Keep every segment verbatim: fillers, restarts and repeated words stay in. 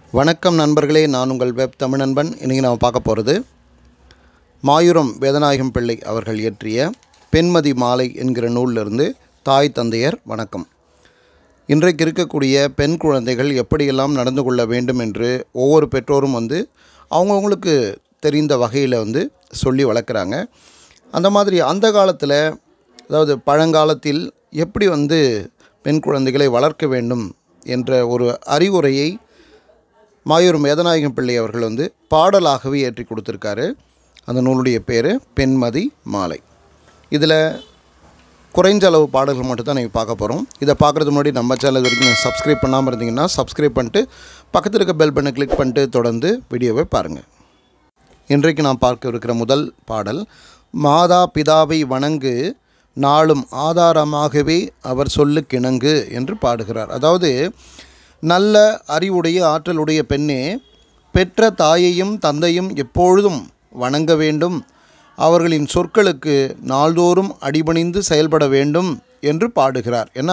வணக்கம் நண்பர்களே, நான் உங்கள் வெப் தமிழ் நண்பன். இன்றைக்கி நாம் பார்க்க போகிறது mayuram vedanayagam பிள்ளை அவர்கள் இயற்றிய பெண்மதி மாலை என்கிற நூலிலிருந்து தாய் தந்தையர் வணக்கம். இன்றைக்கு இருக்கக்கூடிய பெண் குழந்தைகள் எப்படியெல்லாம் நடந்து கொள்ள வேண்டும் என்று ஒவ்வொரு பெற்றோரும் வந்து அவங்கவுங்களுக்கு தெரிந்த வகையில் வந்து சொல்லி வளர்க்குறாங்க. அந்த மாதிரி அந்த காலத்தில், அதாவது பழங்காலத்தில் எப்படி வந்து பெண் குழந்தைகளை வளர்க்க வேண்டும் என்ற ஒரு அறிவுரையை mayuram vedanayagam பிள்ளை அவர்கள் வந்து பாடலாகவே ஏற்றி கொடுத்துருக்காரு. அந்த நூலுடைய பேர் பெண்மதி மாலை. இதில் குறைஞ்ச அளவு பாடல்கள் மட்டும் தான் நீங்கள் பார்க்க போகிறோம். இதை பார்க்குறது முன்னாடி நம்ம சேனல் வரைக்கும் சப்ஸ்கிரைப் பண்ணாமல் இருந்தீங்கன்னா சப்ஸ்கிரைப் பண்ணிட்டு பக்கத்தில் இருக்க பெல் பட்டனை கிளிக் பண்ணிட்டு தொடர்ந்து வீடியோவை பாருங்கள். இன்றைக்கு நான் பார்க்க இருக்கிற முதல் பாடல், மாதா பிதாவை வணங்கு நாளும் ஆதாரமாகவே அவர் சொல்லு கிணங்கு என்று பாடுகிறார். அதாவது, நல்ல அறிவுடைய ஆற்றலுடைய பெண்ணே, பெற்ற தாயையும் தந்தையும் எப்பொழுதும் வணங்க வேண்டும், அவர்களின் சொற்களுக்கு நாள்தோறும் அடிபணிந்து செயல்பட வேண்டும் என்று பாடுகிறார். ஏன்னா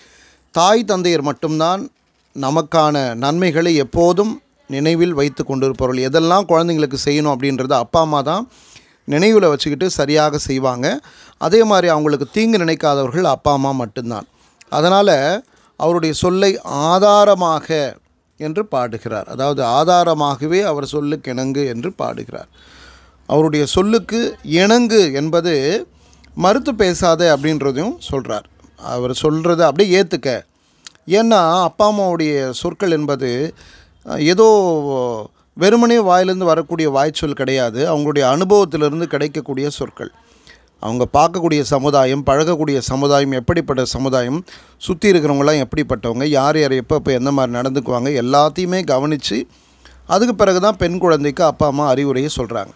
தாய் தந்தையர் மட்டும்தான் நமக்கான நன்மைகளை எப்போதும் நினைவில் வைத்து கொண்டிருப்பவர்கள். எதெல்லாம் குழந்தைங்களுக்கு செய்யணும் அப்படின்றத அப்பா அம்மா தான் நினைவில் வச்சுக்கிட்டு சரியாக செய்வாங்க. அதே மாதிரி அவங்களுக்கு தீங்கு நினைக்காதவர்கள் அப்பா அம்மா மட்டும்தான். அதனால் அவருடைய சொல்லை ஆதாரமாக என்று பாடுகிறார். அதாவது ஆதாரமாகவே அவர் சொல்லுக்கு இணங்கு என்று பாடுகிறார். அவருடைய சொல்லுக்கு இணங்கு என்பது மறுத்து பேசாத அப்படின்றதையும் சொல்கிறார். அவர் சொல்கிறத அப்படியே ஏற்றுக்க. ஏன்னா அப்பா அம்மாவுடைய சொற்கள் என்பது ஏதோ வெறுமனே வாயிலிருந்து வரக்கூடிய வாய்ச்சொல் கிடையாது. அவங்களுடைய அனுபவத்திலிருந்து கிடைக்கக்கூடிய சொற்கள். அவங்க பார்க்கக்கூடிய சமுதாயம், பழகக்கூடிய சமுதாயம் எப்படிப்பட்ட சமுதாயம், சுற்றி இருக்கிறவங்களாம் எப்படிப்பட்டவங்க, யார் யார் எப்போ எப்போ எந்த மாதிரி நடந்துக்குவாங்க, எல்லாத்தையுமே கவனித்து அதுக்கு பிறகு தான் பெண் குழந்தைக்கு அப்பா அம்மா அறிவுரையை சொல்கிறாங்க.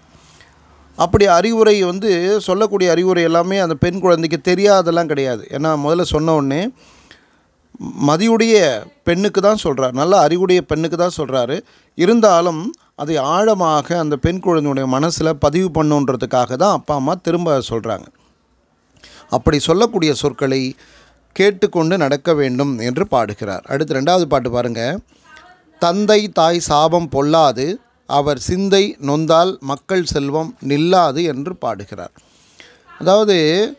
அப்படி அறிவுரை வந்து சொல்லக்கூடிய அறிவுரை எல்லாமே அந்த பெண் குழந்தைக்கு தெரியாதெல்லாம் கிடையாது. ஏன்னா முதல்ல சொன்ன உடனே மதியுடைய பெண்ணுக்கு தான் சொல்கிறார், நல்ல அறிவுடைய பெண்ணுக்கு தான் சொல்கிறாரு. இருந்தாலும் அதை ஆழமாக அந்த பெண் குழந்தையுடைய மனசில் பதிவு பண்ணுன்றதுக்காக தான் அப்பா அம்மா திரும்ப சொல்கிறாங்க. அப்படி சொல்லக்கூடிய சொற்களை கேட்டுக்கொண்டு நடக்க வேண்டும் என்று பாடுகிறார். அடுத்து ரெண்டாவது பாட்டு பாருங்கள். தந்தை தாய் சாபம் பொல்லாது, அவர் சிந்தை நொந்தால் மக்கள் செல்வம் நில்லாது என்று பாடுகிறார். அதாவது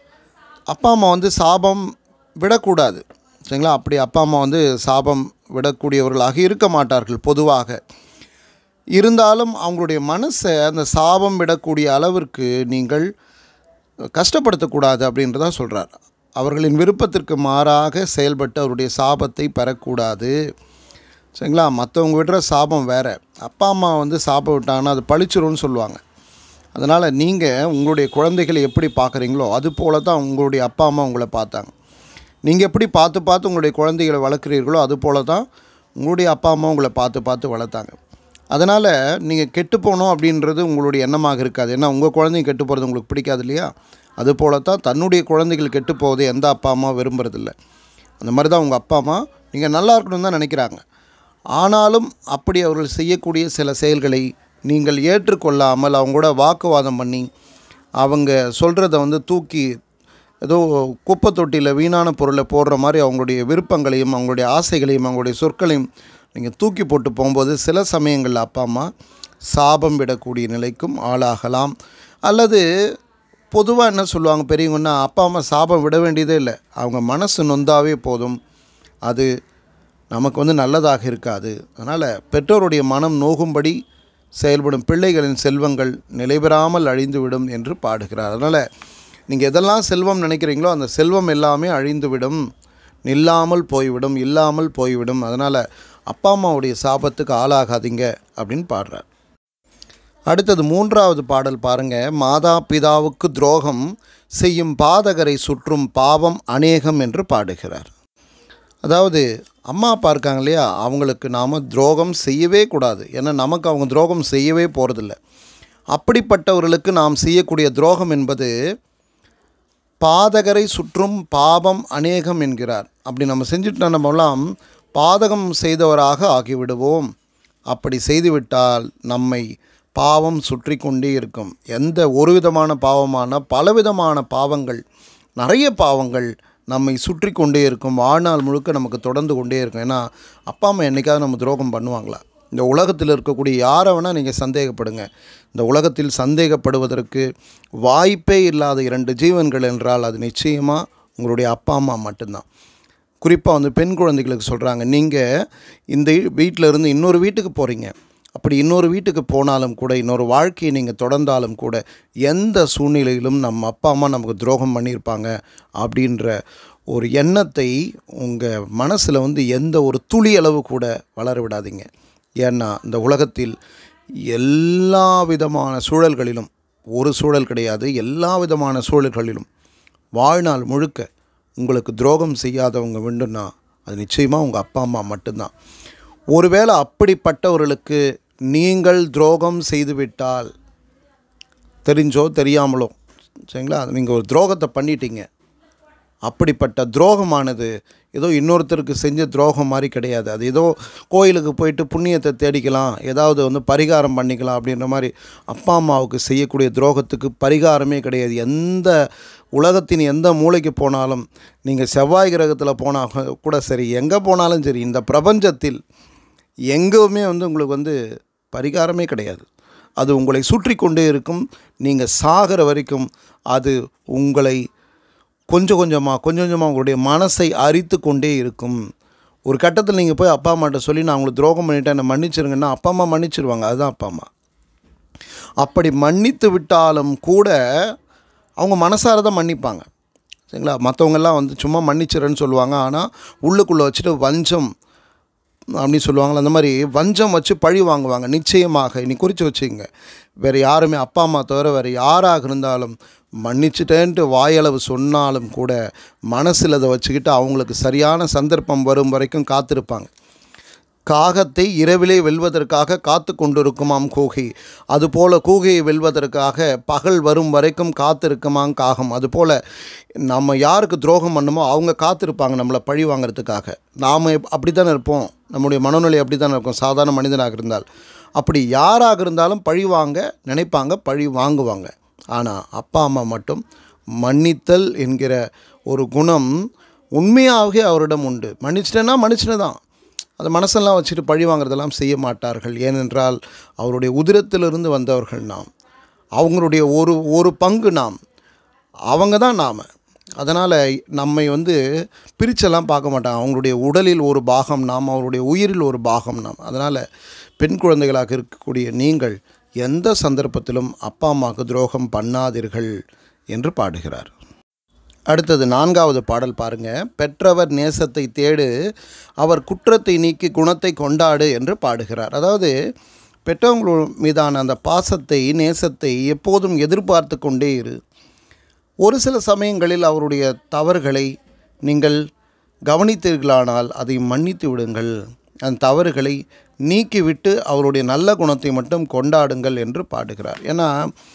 அப்பா அம்மா வந்து சாபம் விடக்கூடாது, சரிங்களா? அப்படி அப்பா அம்மா வந்து சாபம் விடக்கூடியவர்களாக இருக்க மாட்டார்கள் பொதுவாக. இருந்தாலும் அவங்களுடைய மனசை அந்த சாபம் விடக்கூடிய அளவிற்கு நீங்கள் கஷ்டப்படுத்தக்கூடாது அப்படின்றதா சொல்கிறார். அவர்களின் விருப்பத்திற்கு மாறாக செயல்பட்டு அவருடைய சாபத்தை பெறக்கூடாது, சரிங்களா? மற்றவங்க விடுற சாபம் வேறு, அப்பா அம்மா வந்து சாபம் விட்டாங்கன்னா அது பழிச்சிரும்னு சொல்லுவாங்க. அதனால் நீங்கள் உங்களுடைய குழந்தைகளை எப்படி பார்க்குறீங்களோ அது போல தான் உங்களுடைய அப்பா அம்மா உங்களை பார்த்தாங்க. நீங்கள் எப்படி பார்த்து பார்த்து உங்களுடைய குழந்தைகளை வளர்க்குறீர்களோ அது போல தான் உங்களுடைய அப்பா அம்மா உங்களை பார்த்து பார்த்து வளர்த்தாங்க. அதனால் நீங்கள் கெட்டு போகணும் அப்படின்றது உங்களுடைய எண்ணமாக இருக்காது. ஏன்னா உங்கள் குழந்தைங்க கெட்டு போகிறது உங்களுக்கு பிடிக்காது இல்லையா? அது போல தான் தன்னுடைய குழந்தைகள் கெட்டு போவதை எந்த அப்பா அம்மா விரும்புறதில்ல. அந்த மாதிரி தான் உங்கள் அப்பா அம்மா நீங்கள் நல்லா இருக்கணும்னு தான் நினைக்கிறாங்க. ஆனாலும் அப்படி அவர்கள் செய்யக்கூடிய சில செயல்களை நீங்கள் ஏற்றுக்கொள்ளாமல் அவங்களோட வாக்குவாதம் பண்ணி அவங்க சொல்கிறத வந்து தூக்கி ஏதோ குப்பை தொட்டியில் வீணான பொருளை போடுற மாதிரி அவங்களுடைய விருப்பங்களையும் அவங்களுடைய ஆசைகளையும் அவங்களுடைய சொற்களையும் நீங்கள் தூக்கி போட்டு போகும்போது சில சமயங்களில் அப்பா அம்மா சாபம் விடக்கூடிய நிலைக்கும் ஆளாகலாம். அல்லது பொதுவாக என்ன சொல்லுவாங்க பெரியவங்கன்னா, அப்பா அம்மா சாபம் விட வேண்டியதே இல்லை, அவங்க மனசு நொந்தாவே போதும், அது நமக்கு வந்து நல்லதாக இருக்காது. அதனால் பெற்றோருடைய மனம் நோகும்படி செயல்படும் பிள்ளைகளின் செல்வங்கள் நிலைபெறாமல் அழிந்துவிடும் என்று பாடுகிறார். அதனால் நீங்கள் எதெல்லாம் செல்வம் நினைக்கிறீங்களோ அந்த செல்வம் எல்லாமே அழிந்துவிடும், நில்லாமல் போய்விடும், இல்லாமல் போய்விடும். அதனால் அப்பா அம்மாவுடைய சாபத்துக்கு ஆளாகாதீங்க அப்படின்னு பாடுறார். அடுத்தது மூன்றாவது பாடல் பாருங்கள். மாதா பிதாவுக்கு துரோகம் செய்யும் பாதகரை சுற்றும் பாவம் அநேகம் என்று பாடுகிறார். அதாவது அம்மா அப்பா இருக்காங்க இல்லையா, அவங்களுக்கு நாம் துரோகம் செய்யவே கூடாது. ஏன்னா நமக்கு அவங்க துரோகம் செய்யவே போகிறதில்ல. அப்படிப்பட்டவர்களுக்கு நாம் செய்யக்கூடிய துரோகம் என்பது பாதகரை சுற்றும் பாவம் அநேகம் என்கிறார். அப்படி நம்ம செஞ்சுட்டு நம்மளாம் பாதகம் செய்தவராக ஆகிவிடுவோம். அப்படி செய்துவிட்டால் நம்மை பாவம் சுற்றி கொண்டே இருக்கும். எந்த ஒரு விதமான பாவமான பலவிதமான பாவங்கள், நிறைய பாவங்கள் நம்மை சுற்றி கொண்டே இருக்கும். வாழ்நாள் முழுக்க நமக்கு தொடர்ந்து கொண்டே இருக்கும். ஏன்னா அப்பா அம்மா என்றைக்காவது நம்ம துரோகம் பண்ணுவாங்களா? இந்த உலகத்தில் இருக்கக்கூடிய யாரை வேணால் நீங்கள் சந்தேகப்படுங்க. இந்த உலகத்தில் சந்தேகப்படுவதற்கு வாய்ப்பே இல்லாத இரண்டு ஜீவன்கள் என்றால் அது நிச்சயமாக உங்களுடைய அப்பா அம்மா மட்டும்தான். குறிப்பாக வந்து பெண் குழந்தைகளுக்கு சொல்கிறாங்க, நீங்கள் இந்த வீட்டில் இருந்து இன்னொரு வீட்டுக்கு போகிறீங்க. அப்படி இன்னொரு வீட்டுக்கு போனாலும் கூட, இன்னொரு வாழ்க்கையை நீங்கள் தொடர்ந்தாலும் கூட, எந்த சூழ்நிலையிலும் நம்ம அப்பா அம்மா நமக்கு துரோகம் பண்ணியிருப்பாங்க அப்படின்ற ஒரு எண்ணத்தை உங்கள் மனசில் வந்து எந்த ஒரு துளி அளவு கூட வளர விடாதீங்க. ஏன்னா இந்த உலகத்தில் எல்லா விதமான சூழல்களிலும், ஒரு சூழல் கிடையாது, எல்லா விதமான சூழல்களிலும் வாழ்நாள் முழுக்க உங்களுக்கு துரோகம் செய்யாதவங்க வேண்டும்னா அது நிச்சயமாக உங்கள் அப்பா அம்மா மட்டும்தான். ஒருவேளை அப்படிப்பட்டவர்களுக்கு நீங்கள் துரோகம் செய்துவிட்டால், தெரிஞ்சோ தெரியாமலோ, சரிங்களா, நீங்கள் ஒரு துரோகத்தை பண்ணிட்டீங்க. அப்படிப்பட்ட துரோகமானது ஏதோ இன்னொருத்தருக்கு செஞ்ச துரோகம் மாதிரி கிடையாது. அது ஏதோ கோயிலுக்கு போயிட்டு புண்ணியத்தை தேடிக்கலாம், ஏதாவது வந்து பரிகாரம் பண்ணிக்கலாம் அப்படின்ற மாதிரி அப்பா அம்மாவுக்கு செய்யக்கூடிய துரோகத்துக்கு பரிகாரமே கிடையாது. எந்த உலகத்தின் எந்த மூலைக்கு போனாலும், நீங்கள் செவ்வாய் கிரகத்தில் போனால் கூட சரி, எங்கே போனாலும் சரி, இந்த பிரபஞ்சத்தில் எங்கேயுமே வந்து உங்களுக்கு வந்து பரிகாரமே கிடையாது. அது உங்களை சுற்றி கொண்டே இருக்கும். நீங்கள் சாகிற வரைக்கும் அது உங்களை கொஞ்சம் கொஞ்சமாக கொஞ்சம் கொஞ்சமாக உங்களுடைய மனசை அரித்து கொண்டே இருக்கும். ஒரு கட்டத்தில் நீங்கள் போய் அப்பா அம்மாட்ட சொல்லி நான் உங்களுக்கு துரோகம் பண்ணிட்டேன், என்னை மன்னிச்சிருங்கன்னா அப்பா அம்மா மன்னிச்சிருவாங்க. அதுதான் அப்பா அம்மா. அப்படி மன்னித்து விட்டாலும் கூட அவங்க மனசார தான் மன்னிப்பாங்க, சரிங்களா. மற்றவங்கெல்லாம் வந்து சும்மா மன்னிச்சிடறேன்னு சொல்லுவாங்க, ஆனால் உள்ளுக்குள்ளே வச்சுட்டு வஞ்சம் அப்படின்னு சொல்லுவாங்களே, அந்த மாதிரி வஞ்சம் வச்சு பழி வாங்குவாங்க. நிச்சயமாக இனி குறித்து வச்சுங்க, வேறு யாருமே அப்பா அம்மா தவிர வேறு யாராக இருந்தாலும் மன்னிச்சிட்டேன்ட்டு வாயளவு சொன்னாலும் கூட மனசில் அதை வச்சுக்கிட்டு அவங்களுக்கு சரியான சந்தர்ப்பம் வரும் வரைக்கும் காத்திருப்பாங்க. காகத்தை இரவிலே வெல்வதற்காக காத்து கொண்டிருக்குமாம் கூகை, அதுபோல் கூகையை வெல்வதற்காக பகல் வரும் வரைக்கும் காத்திருக்குமாம் காகம். அதுபோல் நம்ம யாருக்கு துரோகம் பண்ணுமோ அவங்க காத்திருப்பாங்க நம்மளை பழி வாங்கிறதுக்காக. நாம் அப்படி தானே இருப்போம், நம்முடைய மனநிலை அப்படி தானே இருக்கும் சாதாரண மனிதனாக இருந்தால். அப்படி யாராக இருந்தாலும் பழி வாங்க நினைப்பாங்க, பழி வாங்குவாங்க. ஆனால் அப்பா அம்மா மட்டும் மன்னித்தல் என்கிற ஒரு குணம் உண்மையாகவே அவரிடம் உண்டு. மன்னிச்சிட்டேன்னா மன்னிச்சிட்டு தான், அது மனசெல்லாம் வச்சுட்டு பழி வாங்குறதெல்லாம் செய்ய மாட்டார்கள். ஏனென்றால் அவருடைய உதிரத்திலிருந்து வந்தவர்கள் நாம், அவங்களுடைய ஒரு ஒரு பங்கு நாம், அவங்க தான் நாம். அதனால் நம்மை வந்து பிரிச்செல்லாம் பார்க்க மாட்டாங்க. அவங்களுடைய உடலில் ஒரு பாகம் நாம், அவருடைய உயிரில் ஒரு பாகம் நாம். அதனால் பெண் குழந்தைகளாக இருக்கக்கூடிய நீங்கள் எந்த சந்தர்ப்பத்திலும் அப்பா அம்மாவுக்கு துரோகம் பண்ணாதீர்கள் என்று பாடுகிறார். அடுத்தது நான்காவது பாடல் பாருங்கள். பெற்றவர் நேசத்தை தேடு, அவர் குற்றத்தை நீக்கி குணத்தை கொண்டாடு என்று பாடுகிறார். அதாவது பெற்றவங்கள் மீதான அந்த பாசத்தை நேசத்தை எப்போதும் எதிர்பார்த்து கொண்டே இரு. ஒரு சில சமயங்களில் அவருடைய தவறுகளை நீங்கள் கவனித்தீர்களானால் அதை மன்னித்து விடுங்கள். அந்த தவறுகளை நீக்கிவிட்டு அவருடைய நல்ல குணத்தை மட்டும் கொண்டாடுங்கள் என்று பாடுகிறார். ஏன்னா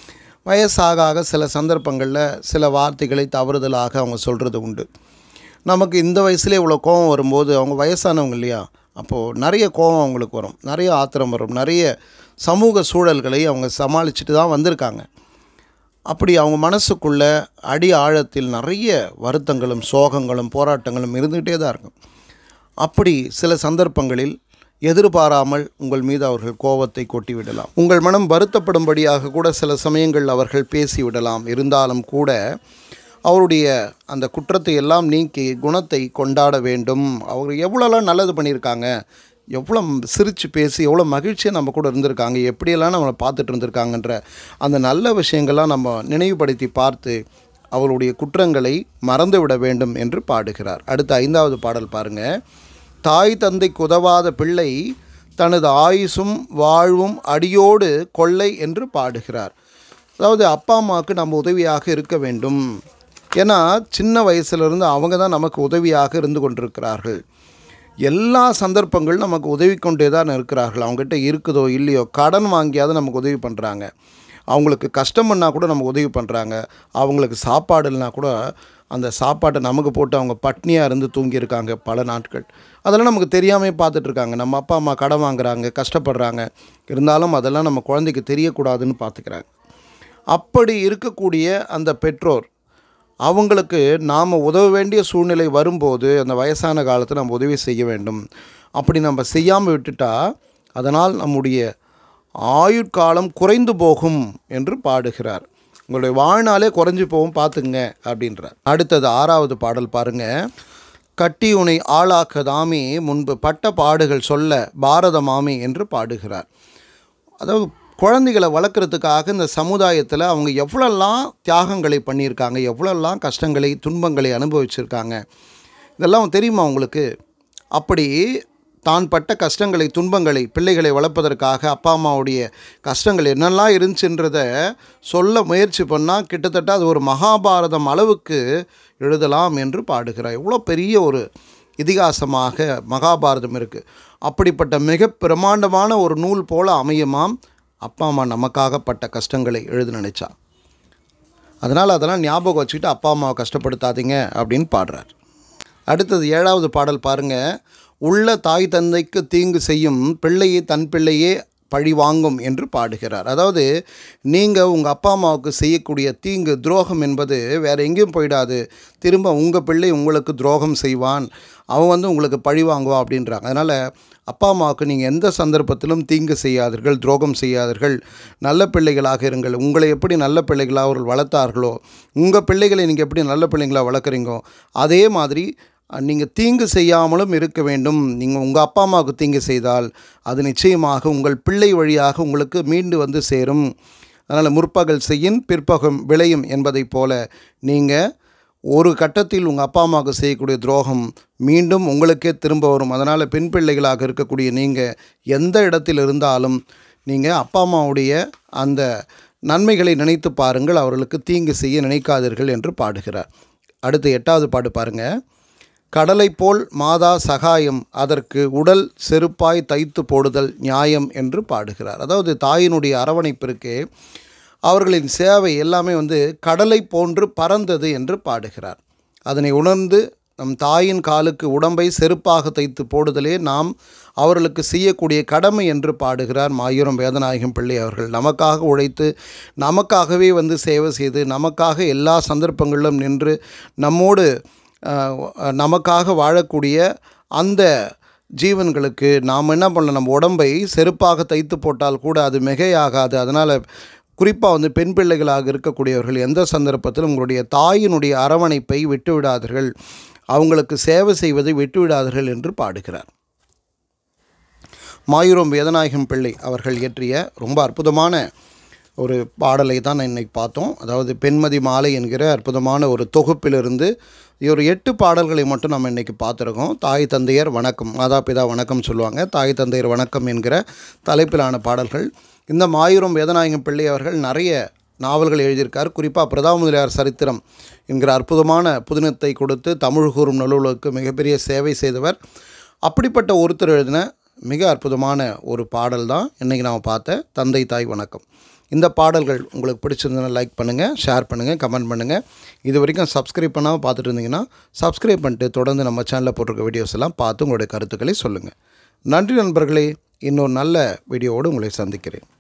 வயசாக ஆக சில சந்தர்ப்பங்களில் சில வார்த்தைகளை தவறுதலாக அவங்க சொல்கிறது உண்டு. நமக்கு இந்த வயசுலேயே இவ்வளோ கோபம் வரும்போது, அவங்க வயசானவங்க இல்லையா, அப்போது நிறைய கோபம் அவங்களுக்கு வரும், நிறைய ஆத்திரம் வரும், நிறைய சமூக சூழல்களை அவங்க சமாளிச்சுட்டு தான் வந்திருக்காங்க. அப்படி அவங்க மனசுக்குள்ளே அடி ஆழத்தில் நிறைய வருத்தங்களும் சோகங்களும் போராட்டங்களும் இருந்துகிட்டே தான் இருக்கும். அப்படி சில சந்தர்ப்பங்களில் எதிர்பாராமல் உங்கள் மீது அவர்கள் கோபத்தை கொட்டிவிடலாம். உங்கள் மனம் வருத்தப்படும்படியாக கூட சில சமயங்கள் அவர்கள் பேசிவிடலாம். இருந்தாலும் கூட அவருடைய அந்த குற்றத்தை எல்லாம் நீக்கி குணத்தை கொண்டாட வேண்டும். அவர் எவ்வளோலாம் நல்லது பண்ணியிருக்காங்க, எவ்வளோ சிரித்து பேசி எவ்வளோ மகிழ்ச்சியாக நம்ம கூட இருந்திருக்காங்க, எப்படியெல்லாம் நம்மளை பார்த்துட்டு இருந்திருக்காங்கன்ற அந்த நல்ல விஷயங்கள்லாம் நம்ம நினைவுபடுத்தி பார்த்து அவருடைய குற்றங்களை மறந்துவிட வேண்டும் என்று பாடுகிறார். அடுத்த ஐந்தாவது பாடல் பாருங்கள். தாய் தந்தைக்கு உதவாத பிள்ளை தனது ஆயுசும் வாழ்வும் அடியோடு கொள்ளை என்று பாடுகிறார். அதாவது அப்பா அம்மாவுக்கு நம்ம உதவியாக இருக்க வேண்டும். ஏன்னா சின்ன வயசுலேருந்து அவங்க தான் நமக்கு உதவியாக இருந்து கொண்டிருக்கிறார்கள். எல்லா சந்தர்ப்பங்களும் நமக்கு உதவி கொண்டே தான் இருக்கிறார்கள். அவங்ககிட்ட இருக்குதோ இல்லையோ கடன் வாங்கியாவது நமக்கு உதவி பண்ணுறாங்க. அவங்களுக்கு கஷ்டம்னா கூட நமக்கு உதவி பண்ணுறாங்க. அவங்களுக்கு சாப்பாடு இல்லைனா கூட அந்த சாப்பாட்டை நமக்கு போட்டு அவங்க பட்னியாக இருந்து தூங்கியிருக்காங்க பல நாட்கள். அதெல்லாம் நமக்கு தெரியாமல் பார்த்துட்ருக்காங்க. நம்ம அப்பா அம்மா கடன் வாங்குறாங்க, கஷ்டப்படுறாங்க, இருந்தாலும் அதெல்லாம் நம்ம குழந்தைக்கு தெரியக்கூடாதுன்னு பார்த்துக்கிறாங்க. அப்படி இருக்கக்கூடிய அந்த பெற்றோர் அவங்களுக்கு நாம் உதவ வேண்டிய சூழ்நிலை வரும்போது அந்த வயசான காலத்தில் நம்ம உதவி செய்ய வேண்டும். அப்படி நம்ம செய்யாமல் விட்டுட்டா அதனால் நம்முடைய ஆயுட்காலம் குறைந்து போகும் என்று பாடுகிறார். உங்களுடைய வாழ்நாளே குறைஞ்சி போகும் பார்த்துங்க அப்படின்றார். அடுத்தது ஆறாவது பாடல் பாருங்கள். கட்டி உனை ஆளாக்கதாமே முன்பு பட்ட பாடுகள் சொல்ல பாரதமாமே என்று பாடுகிறார். அதாவது குழந்தைகளை வளர்க்குறதுக்காக இந்த சமுதாயத்தில் அவங்க எவ்வளோலாம் தியாகங்களை பண்ணியிருக்காங்க, எவ்வளோலாம் கஷ்டங்களை துன்பங்களை அனுபவிச்சிருக்காங்க, இதெல்லாம் தெரியுமா உங்களுக்கு? அப்படி தான் பட்ட கஷ்டங்களை துன்பங்களை பிள்ளைகளை வளர்ப்பதற்காக அப்பா அம்மாவுடைய கஷ்டங்கள் என்னெல்லாம் இருந்துச்சுன்றதை சொல்ல முயற்சி பண்ணால் கிட்டத்தட்ட அது ஒரு மகாபாரதம் அளவுக்கு எழுதலாம் என்று பாடுகிறார். எவ்வளோ பெரிய ஒரு இதிகாசமாக மகாபாரதம் இருக்குது. அப்படிப்பட்ட மிக பிரமாண்டமான ஒரு நூல் போல் அமையுமாம் அப்பா அம்மா நமக்காக பட்ட கஷ்டங்களை எழுத நினைச்சா. அதனால் அதெல்லாம் ஞாபகம் வச்சுக்கிட்டு அப்பா அம்மாவை கஷ்டப்படுத்தாதீங்க அப்படின்னு பாடுறார். அடுத்தது ஏழாவது பாடல் பாருங்கள். உள்ள தாய் தந்தைக்கு தீங்கு செய்யும் பிள்ளையை தன் பிள்ளையே பழி வாங்கும் என்று பாடுகிறார். அதாவது நீங்கள் உங்கள் அப்பா அம்மாவுக்கு செய்யக்கூடிய தீங்கு துரோகம் என்பது வேறு எங்கேயும் போயிடாது, திரும்ப உங்கள் பிள்ளை உங்களுக்கு துரோகம் செய்வான், அவன் வந்து உங்களுக்கு பழி வாங்குவான் அப்படின்றாங்க. அதனால் அப்பா அம்மாவுக்கு நீங்கள் எந்த சந்தர்ப்பத்திலும் தீங்கு செய்யாதீர்கள், துரோகம் செய்யாதீர்கள், நல்ல பிள்ளைகளாக இருங்கள். உங்களை எப்படி நல்ல பிள்ளைகளாக அவர்கள் வளர்த்தார்களோ, உங்கள் பிள்ளைகளை நீங்கள் எப்படி நல்ல பிள்ளைங்களாக வளர்க்குறீங்கோ அதே மாதிரி நீங்கள் தீங்கு செய்யாமலும் இருக்க வேண்டும். நீங்கள் உங்கள் அப்பா அம்மாவுக்கு தீங்கு செய்தால் அது நிச்சயமாக உங்கள் பிள்ளை வழியாக உங்களுக்கு மீண்டு வந்து சேரும். அதனால் முற்பகல் செய்யின் பிற்பகம் விளையும் என்பதை போல நீங்கள் ஒரு கட்டத்தில் உங்கள் அப்பா அம்மாவுக்கு செய்யக்கூடிய துரோகம் மீண்டும் உங்களுக்கே திரும்ப வரும். அதனால் பெண் பிள்ளைகளாக இருக்கக்கூடிய நீங்கள் எந்த இடத்தில் இருந்தாலும் நீங்கள் அப்பா அம்மாவுடைய அந்த நன்மைகளை நினைத்து பாருங்கள், அவர்களுக்கு தீங்கு செய்ய நினைக்காதீர்கள் என்று பாடுகிறார். அடுத்து எட்டாவது பாடு பாருங்கள். கடலை போல் மாதா சகாயம் அதற்கு உடல் செருப்பாய் தைத்து போடுதல் நியாயம் என்று பாடுகிறார். அதாவது தாயினுடைய அரவணைப்பிற்கு அவர்களின் சேவை எல்லாமே வந்து கடலை போன்று பறந்தது என்று பாடுகிறார். அதனை உணர்ந்து நம் தாயின் காலுக்கு உடம்பை செருப்பாக தைத்து போடுதலே நாம் அவர்களுக்கு செய்யக்கூடிய கடமை என்று பாடுகிறார் மாயூரம் வேதநாயகம் பிள்ளை அவர்கள். நமக்காக உழைத்து நமக்காகவே வந்து சேவை செய்து நமக்காக எல்லா சந்தர்ப்பங்களிலும் நின்று நம்மோடு நமக்காக வாழக்கூடிய அந்த ஜீவன்களுக்கு நாம் என்ன பண்ணலாம், நம்ம உடம்பை செருப்பாக தைத்து போட்டால் கூட அது மிகையாகாது. அதனால் குறிப்பாக வந்து பெண் பிள்ளைகளாக இருக்கக்கூடியவர்கள் எந்த சந்தர்ப்பத்திலும் உங்களுடைய தாயினுடைய அரவணைப்பை விட்டுவிடாதீர்கள், அவங்களுக்கு சேவை செய்வதை விட்டுவிடாதீர்கள் என்று பாடுகிறார். மாயூரம் வேதநாயகம் பிள்ளை அவர்கள் இயற்றிய ரொம்ப அற்புதமான ஒரு பாடலை தான் இன்னைக்கு பார்த்தோம். அதாவது பெண்மதி மாலை என்கிற அற்புதமான ஒரு தொகுப்பிலிருந்து ஒரு எட்டு பாடல்களை மட்டும் நம்ம இன்றைக்கி பார்த்துருக்கோம். தாய் தந்தையர் வணக்கம், மாதா பிதா வணக்கம் சொல்லுவாங்க. தாய் தந்தையர் வணக்கம் என்கிற தலைப்பிலான பாடல்கள். இந்த மாயூரம் வேதநாயகம் பிள்ளை அவர்கள் நிறைய நாவல்கள் எழுதியிருக்கார். குறிப்பாக பிரதாப முதலியார் சரித்திரம் என்கிற அற்புதமான புதினத்தை கொடுத்து தமிழ் கூறும் நூலுக்கு மிகப்பெரிய சேவை செய்தவர். அப்படிப்பட்ட ஒருத்தர் எழுதின மிக அற்புதமான ஒரு பாடல் தான் இன்றைக்கி நாம் பார்த்த தந்தை தாய் வணக்கம். இந்த பாடல்கள் உங்களுக்கு பிடிச்சிருந்ததுன்னா லைக் பண்ணுங்கள், ஷேர் பண்ணுங்கள், கமெண்ட் பண்ணுங்கள். இது வரைக்கும் சப்ஸ்கிரைப் பண்ணாமல் பார்த்துட்டு இருந்தீங்கன்னா சப்ஸ்கிரைப் பண்ணிட்டு தொடர்ந்து நம்ம சேனலில் போட்டிருக்க வீடியோஸ் எல்லாம் பார்த்து உங்களுடைய கருத்துக்களை சொல்லுங்கள். நன்றி நண்பர்களே. இன்னொரு நல்ல வீடியோவோடு உங்களை சந்திக்கிறேன்.